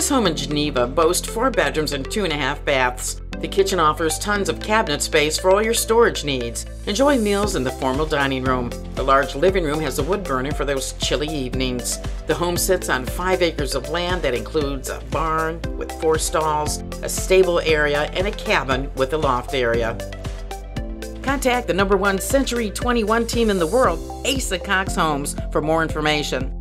This home in Geneva boasts 4 bedrooms and 2.5 baths. The kitchen offers tons of cabinet space for all your storage needs. Enjoy meals in the formal dining room. The large living room has a wood burner for those chilly evenings. The home sits on 5 acres of land that includes a barn with 4 stalls, a stable area, and a cabin with a loft area. Contact the #1 Century 21 team in the world, Asa Cox Homes, for more information.